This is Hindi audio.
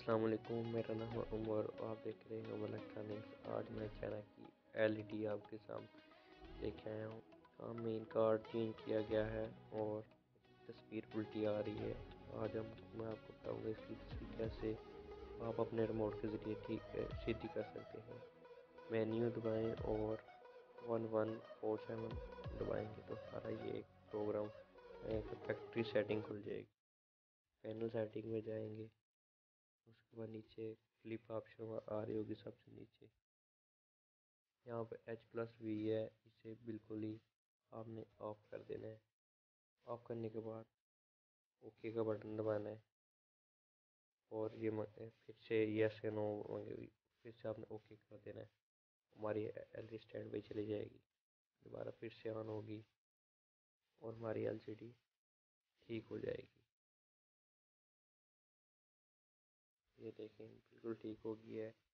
अस्सलाम वालेकुम, मेरा नाम है उमर और आप देख रहे हैं उमर इलेक्ट्रॉनिक्स। आज मैं चाइना की एलईडी आपके सामने लेके आया हूँ। हाँ, मेन कार्ड चेंज किया गया है और तस्वीर उल्टी आ रही है। आज मैं आपको बताऊँगा इसकी तस्वीर कैसे आप अपने रिमोट के ज़रिए सीधी कर सकते हैं। मेन्यू दबाएँ और 1147 दबाएँगे तो सारा ये प्रोग्राम फैक्ट्री सेटिंग खुल जाएगी। पैनल सेटिंग में जाएंगे, उसके बाद नीचे फ्लिप ऑप्शन आ रही होगी सबसे नीचे। यहाँ पे H+V है, इसे बिल्कुल ही आपने ऑफ कर देना है। ऑफ करने के बाद ओके का बटन दबाना है और ये फिर से यस या नो मांगेगी, फिर से आपने ओके कर देना है। हमारी एलईडी स्टैंड पे चली जाएगी, दोबारा फिर से ऑन होगी और हमारी एलसीडी ठीक हो जाएगी। ये देखें बिल्कुल ठीक हो गई है।